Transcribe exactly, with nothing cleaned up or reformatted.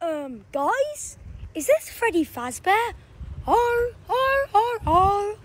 Um, guys, is this Freddy Fazbear? Arr, arr, arr, arr.